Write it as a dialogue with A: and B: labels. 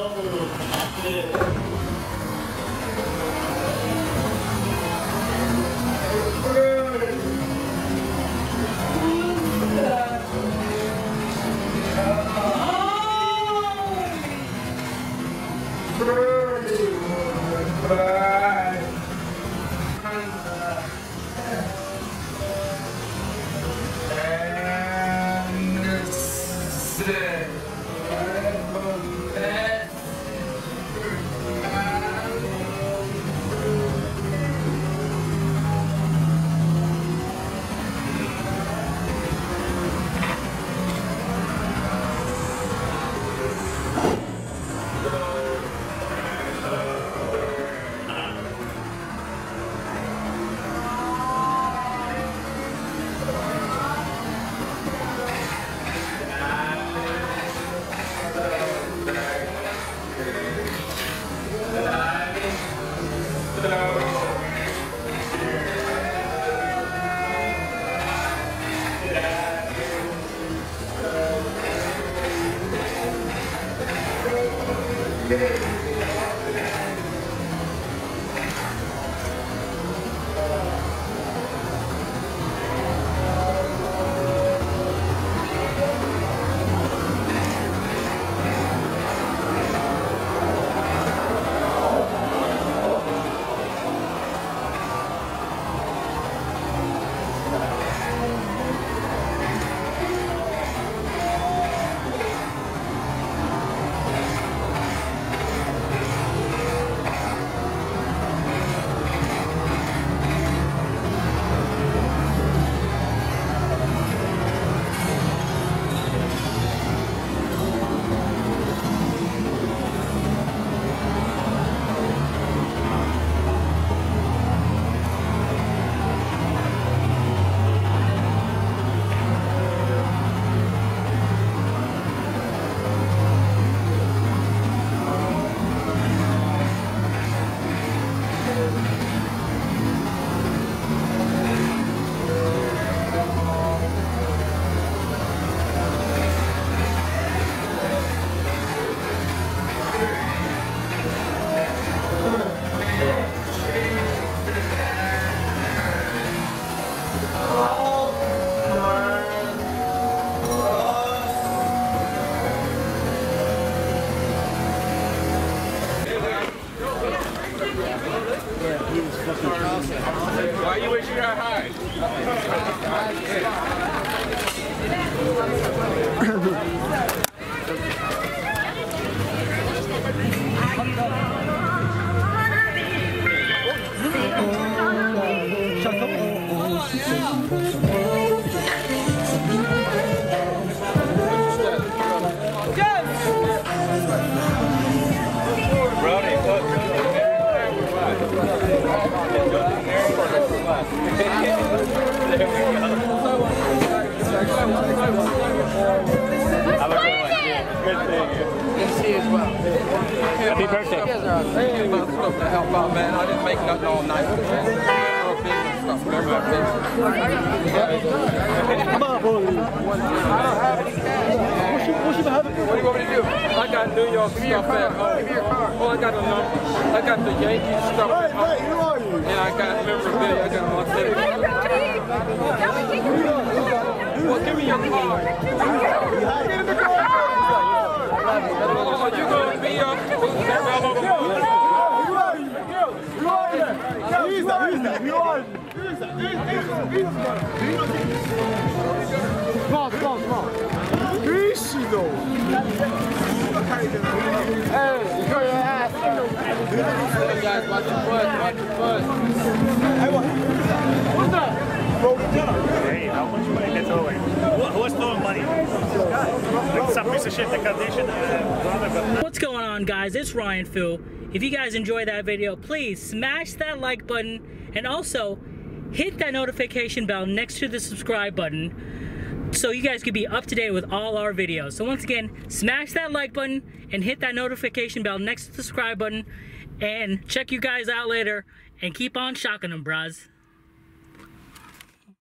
A: Why you wish you got high? Brody, look. Happy birthday. You guys are supposed to help out, man. I didn't make nothing all night. Come on, Brody. I don't have any cash. What you having? What do you want me to do? I got New York stuff at home. Give me your card. Well, I got a number. I got the Yankees stuff at home. Hey, who are you? And I got memorabilia. I got my city. Well, give me your card. Get in the car. Oh, you gonna be up? Come on. Rígido. Hey, enjoy your ass. Hey guys, watch your foot. What's that? Hey, how much money gets over? What's throwing money? Like some piece of shit that condition.
B: What's going on, guys? It's Ryan Phil. If you guys enjoyed that video, please smash that like button and also hit that notification bell next to the subscribe button so you guys can be up to date with all our videos. So once again, smash that like button and hit that notification bell next to the subscribe button, and check you guys out later and keep on shocking them, bros.